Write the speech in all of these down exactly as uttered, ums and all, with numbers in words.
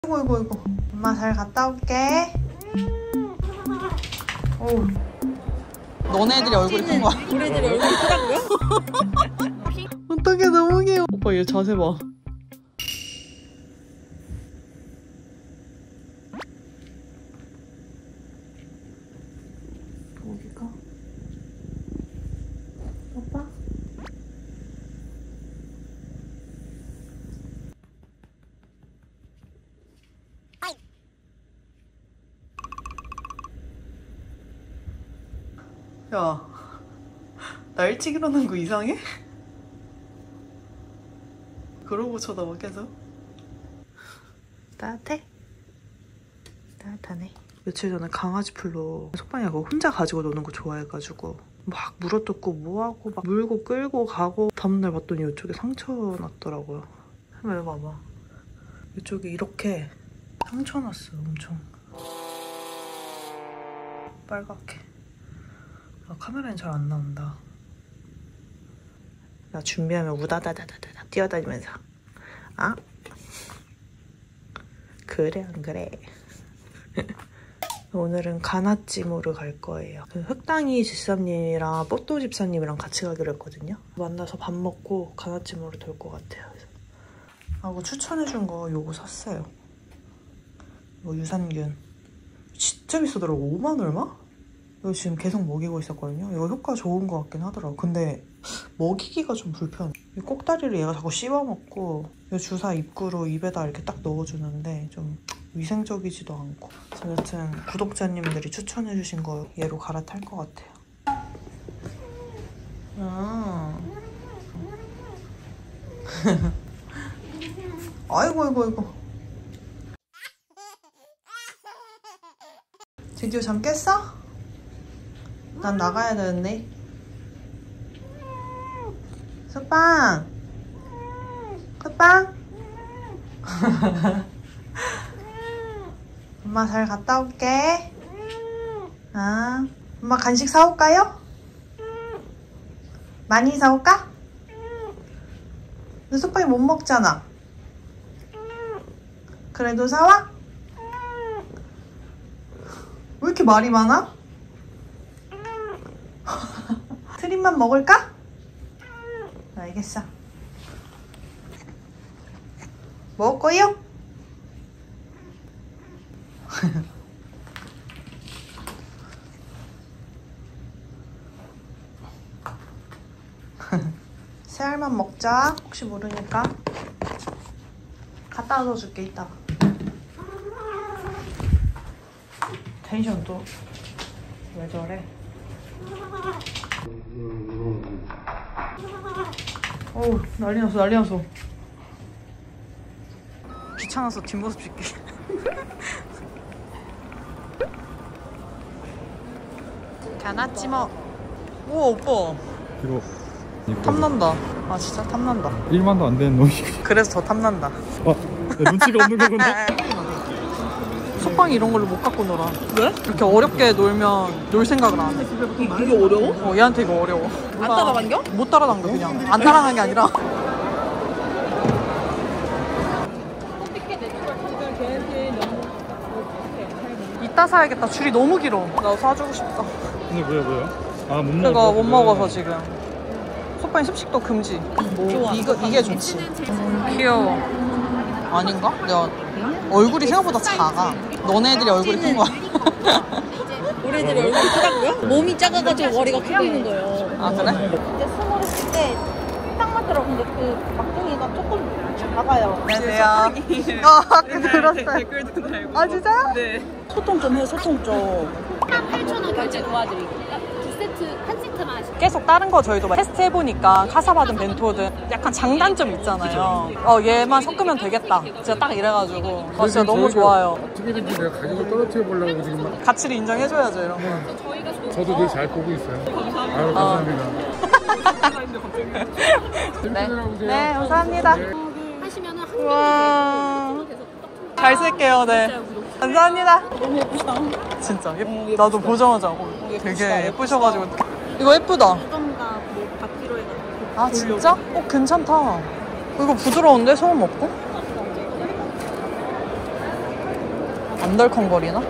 아이고 아이고 아이고. 엄마 잘 갔다 올게. 오. 너네 애들이 얼굴이 큰 거야? 우리 애들이 얼굴이 크다고요? 어떡해, 너무 귀여워. 오빠 얘 자세 봐. 여기가 오빠? 야, 나 일찍 일어난 거 이상해? 그러고 쳐다봐 계속. 따뜻해? 따뜻하네. 며칠 전에 강아지 풀로 속반이가 그거 혼자 가지고 노는 거 좋아해가지고 막 물어뜯고 뭐하고 막 물고 끌고 가고 다음날 봤더니 이쪽에 상처 났더라고요. 한번 해봐봐. 이쪽에 이렇게 상처 났어. 엄청 빨갛게. 아, 카메라엔 잘 안 나온다. 나 준비하면 우다다다다다 뛰어다니면서 아? 그래 안 그래? 오늘은 가나찌모를 갈 거예요. 그 흑당이 집사님이랑 뽀또 집사님이랑 같이 가기로 했거든요. 만나서 밥 먹고 가나찌모를 돌 것 같아요. 그래서 하고 추천해준 거 요거 샀어요. 이거 유산균 진짜 비싸더라고. 오만 얼마? 이거 지금 계속 먹이고 있었거든요. 이거 효과 좋은 것 같긴 하더라고. 근데 먹이기가 좀 불편해. 이 꼭다리를 얘가 자꾸 씹어먹고 이 주사 입구로 입에다 이렇게 딱 넣어주는데 좀 위생적이지도 않고. 여튼 구독자님들이 추천해주신 거 얘로 갈아탈 것 같아요. 아. 아이고 아이고 아이고. 드디어 잠 깼어? 난 나가야 되는데. 소빵! 소빵! 엄마 잘 갔다 올게. 아, 엄마 간식 사올까요? 많이 사올까? 근데 소빵이 못 먹잖아. 그래도 사와? 왜 이렇게 말이 많아? 트림만 먹을까? 알겠어. 먹을 거요? 새 알만 먹자. 혹시 모르니까. 갖다 놔줄게 이따가. 텐션 또 왜 저래? 어우 난리 났어 난리 났어. 귀찮아서 뒷모습 찍기. 가나찌모. 우와 오빠 이거 탐난다. 아 진짜 탐난다. 일만도 안 되는 놈이. 그래서 더 탐난다. 아, 눈치가 없는 거구나. 소빵이 이런 걸로 못 갖고 놀아. 왜? 이렇게 어렵게 놀면 놀 생각을 안 해. 이게 어려워? 어 얘한테 이거 어려워. 안 따라당겨? 못 따라당겨. 그냥 안 따라가는 게 아니라 이따 사야겠다. 줄이 너무 길어. 나 사주고 싶다. 근데 뭐야 뭐야? 아, 못 먹어. 그거 못 먹어서 지금. 소빵이 습식도 금지. 뭐 이거 이게 좋지. 귀여워. 아닌가? 내가 얼굴이 생각보다 작아. 너네 애들이 얼굴이 큰 거야. 우리 애들이 얼굴이 크다고요? 몸이 작아가지고 머리가 커 보이는 거예요. 아 그래? 이제 스몰 했을 때 딱 맞더라고. 근데 그 막둥이가 조금 작아요. 안녕하세요. 아 아까 들었어요. 댓글도 달고. 아 진짜요? 네. 소통 좀 해, 소통 좀. 팔천 원 결제 도와드릴게요. 두 세트, 한 세트만 하시면. 계속 다른 거 저희도 테스트 해보니까 카사 받은 벤토든 약간 장단점 있잖아요. 어 얘만 섞으면 되겠다. 진짜 딱 이래가지고 어, 진짜 너무 좋아요. 어떻게든지 내가 가격을 떨어뜨려 보려고 지금 막. 가치를 인정해줘야죠 이런 거. 저도 되게 잘 보고 있어요. 아유 감사합니다. 네. 네 감사합니다. 하시면은 한 와. 잘 쓸게요. 네. 감사합니다. 너무 예쁘다. 진짜 예쁘. 나도 보자마자 어, 되게 예쁘셔가지고. 이거 예쁘다. 어떤가 뭐 받기로 해가지고. 아 진짜? 어 괜찮다. 이거 부드러운데 소음 없고? 안 덜컹거리나?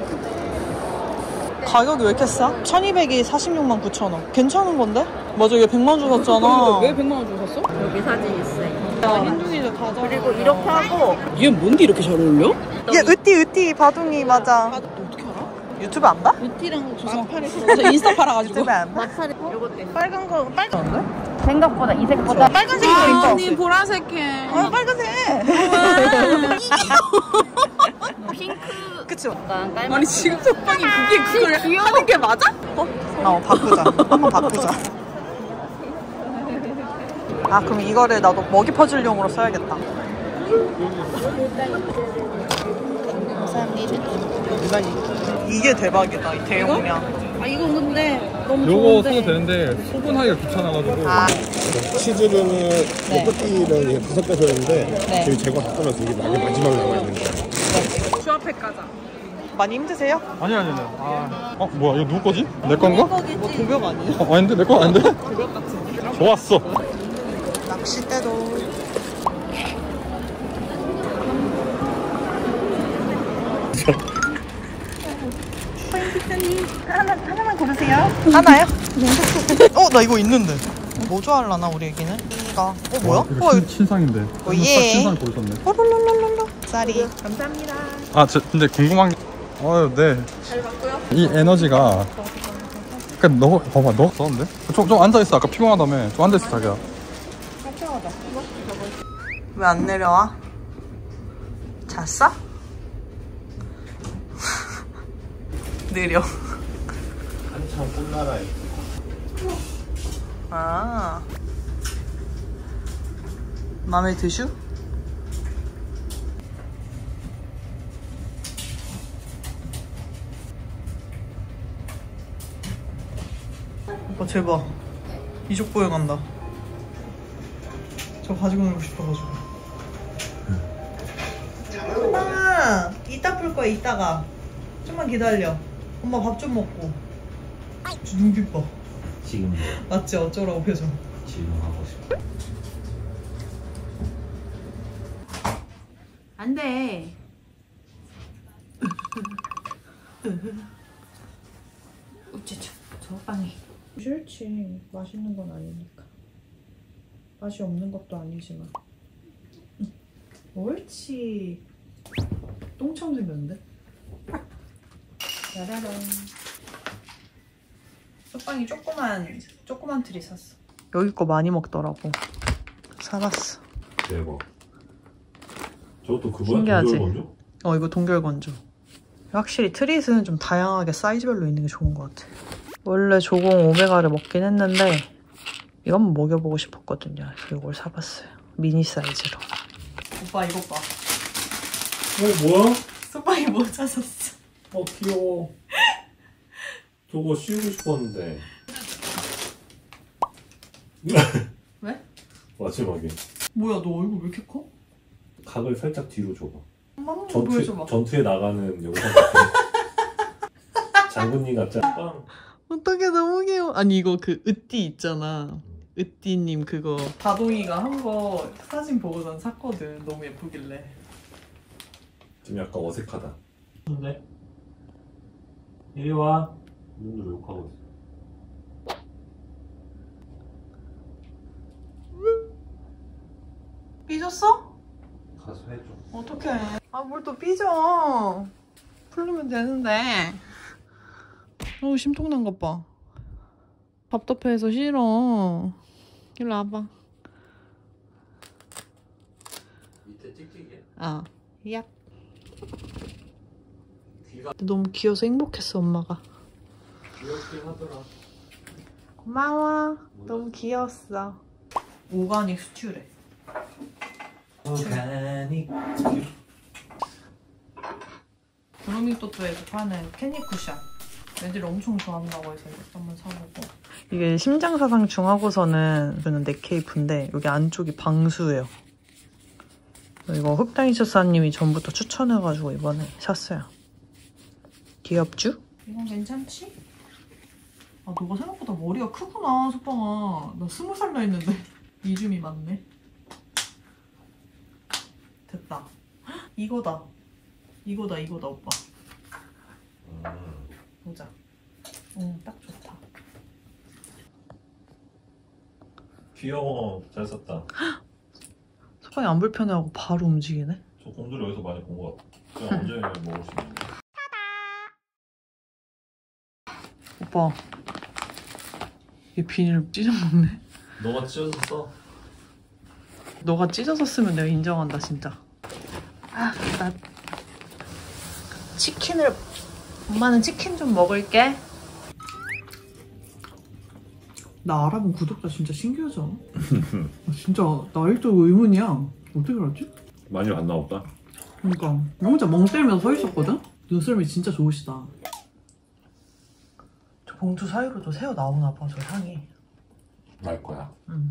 가격이 왜 이렇게 싸? 천이백이 사십육만 구천 원. 괜찮은 건데? 맞아, 얘 백만 원 줬었잖아. 왜 백만 원 주셨어? 여기 사진 있어요. 야, 흰둥이도 다 잘. 그리고 이렇게 하고 얘 뭔데 이렇게 잘 어울려? 얘 으띠 으띠 바둥이 맞아. 너 어떻게 알아? 유튜브 안 봐? 루티랑 조선팔에서 저 인스타 팔아가지고. 유튜브 안 봐? 마찰이 요것도 빨간 거 빨간 생각보다 이 색보다 빨간색도 있어. 언니 보라색해. 아, 빨간색. 핑크 그치? 약간 깔 아니 지금 속방이 그게 그걸 하는 게 맞아? 어? 어, 바꾸자. 한번 바꾸자. 아, 그럼 이거를 나도 먹이 퍼즐용으로 써야겠다. 감사합니다. 이게 대박이다, 이 대용량. 아 이건 근데 너무 요거 좋은데. 써도 되는데 소분하기가 귀찮아가지고. 아, 치즈류는 네. 끝띠는 이게 다섯 개 들었는데 네. 저희 제거 다 떠나서 이게 마지막 마지막에 남아 있는 거예요. 주합회 가자. 많이 힘드세요? 아니 아니 아니. 아, 어 뭐야 이거 누구 거지? 내 건가? 뭐 도벽 아니에요? 어, 아닌데 내 거 아닌데? 도벽 같은데? 좋았어. 낚싯대도. 하나, 하나만 고르세요. 하나요? 어, 나 이거 있는데. 뭐 좋아하려나, 우리 애기는? 이거. 어, 뭐야? 이거 어, 친, 친상인데. 어, 예. 친상 고르셨네. 호롤롤롤롤. 쌀이. 아, 저, 근데 궁금한 게. 어, 네. 잘 봤고요. 이 에너지가. 그니까 너, 봐봐, 너 썼는데? 좀, 좀 앉아있어. 아까 피곤하다며. 좀 앉아있어, 자기야. 왜 안 내려와? 잤어? 느려. 한참 꽃나라에 아. 맘에 드슈? 오빠 제발 이족보에 간다. 저 가지고 놀고 싶어가지고. 엄마 이따 풀 거야. 이따가 좀만 기다려. 엄마 밥 좀 먹고. 저 눈빛 봐. 지금 맞지? 어쩌라고 표정. 지금 하고 싶어. 안 돼. 어째죠? 저 빵이. 싫지. 맛있는 건 아니니까. 맛이 없는 것도 아니지만. 옳지. 똥처럼 생겼는데? 짜라란. 소빵이 조그만, 조그만 틀이 샀어. 여기 거 많이 먹더라고. 사봤어. 대박. 저것도 그거야? 신기하지? 동결건조? 어, 이거 동결건조. 확실히 트릿은 좀 다양하게 사이즈별로 있는 게 좋은 것 같아. 원래 조공 오메가를 먹긴 했는데 이거 한번 먹여보고 싶었거든요. 그래서 이걸 사봤어요. 미니 사이즈로. 오빠 이거 봐. 어 뭐야? 소빵이 모자 샀어. 어 귀여워. 저거 씌우고 싶었는데. 왜? 마지막에 뭐야, 너 얼굴 왜 이렇게 커? 각을 살짝 뒤로 줘봐. 한번 전투, 보여줘봐. 전투에 나가는 영상 같아. 장군님 같지? 빵. 어떡해, 너무 귀여워. 아니 이거 그 으띠 있잖아. 으띠님 그거 다동이가 한 거 사진 보고선 샀거든. 너무 예쁘길래. 좀 약간 어색하다. 근데 이리 와. 눈도 욕하고 있어. 삐졌어? 가서 해줘. 어떡해. 아, 뭘 또 삐져. 풀르면 되는데. 어우, 심통난 것 봐. 답답해서 싫어. 일로 와봐. 밑에 찍찍이야. 아, 얍. 귀가 너무 귀여워서 행복했어, 엄마가. 귀엽긴 하더라. 고마워. 너무 귀여웠어. 오가닉 스튜래. 오가닉. 브루밍토토에서 파는 캔디 쿠션. 애들이 엄청 좋아한다고 해서 이것도 한번 사보고. 이게 심장사상 중하고서는 주는 넥케이프인데 여기 안쪽이 방수예요. 이거 흑당이처사님이 전부터 추천해가지고 이번에 샀어요. 귀엽죠? 이건 괜찮지? 아, 너가 생각보다 머리가 크구나, 소빵아. 나 스무 살 나했는데 이줌이 많네. 됐다. 헉, 이거다. 이거다 이거다 오빠. 음. 보자. 응, 딱 좋다. 귀여워. 잘 썼다. 소방이 안 불편해하고 바로 움직이네. 저 곰돌이 어디서 많이 본 것 같아. 그냥 언제 먹을 수 있는데. 오빠. 얘 비닐 찢어 먹네. 너가 찢어졌어? 너가 찢어서 쓰면 내가 인정한다 진짜. 아, 나 치킨을 엄마는 치킨 좀 먹을게. 나 알아본 구독자 진짜 신기하지 않아? 진짜 나일도 의문이야. 어떻게 알았지? 많이 봤나 보다. 그러니까 혼자 멍 때리면서 서 있었거든? 눈썰미 진짜 좋으시다. 저 봉투 사이로도 새어 나오나 봐, 저 향이. 날 거야. 응.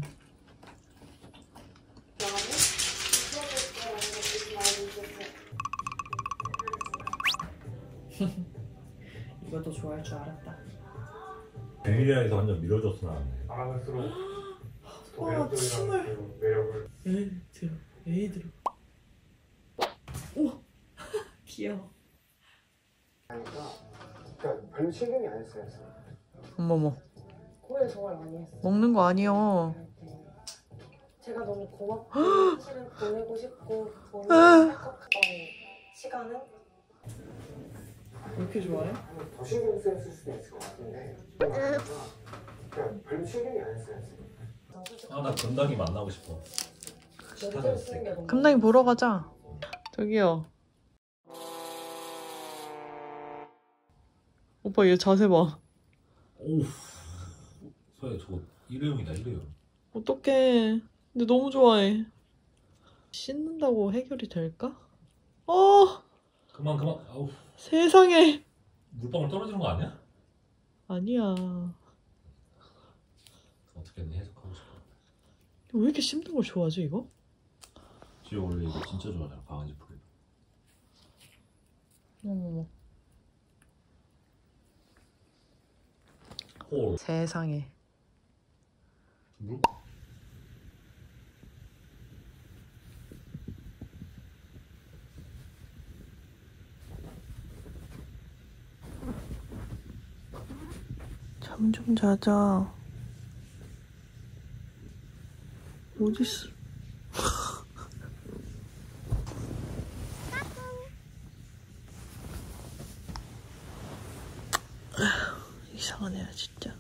이걸 더 좋아할 줄 알았다. 베닐리아에서 완전 밀어줬어 나한테. 알아갈수록 더 와, 침을. 매력적인 매력을. 에이 들어, 에이 들어. 오, 귀여워. 그러니까 별로 신경이 안 쓰였어요. 어머머, 고민을 정말 많이 했어요. 먹는 거 아니여. 제가 너무 고맙고 사실은 보내고 싶고 보내고 싶었던 시간은 왜 이렇게 좋아해? 더 신경 쓰였을 수도 있을 것 같은데. 그러니까 별로 신경이 안 쓰였어요. 아나 건담이 만나고 싶어. 여기를 쓰는 게 너무 감당이 보러 가자. 저기요. 오빠 얘 자세 봐. 오우. 소야 저거 일회용이다 일회용. 어떡해. 근데 너무 좋아해. 씻는다고 해결이 될까? 어, 그만 그만. 아우. 세상에. 물방울 떨어지는 거 아니야? 아니야. 어떻게 했니 해석하고 싶어. 왜 이렇게 씹는 걸 좋아하지 이거? 지효 원래 이거 진짜 좋아하잖아 강아지 풀. 어머머. 홀. 세상에. 물. 잠 좀 자자. 어딨어? 이상한 애야 진짜.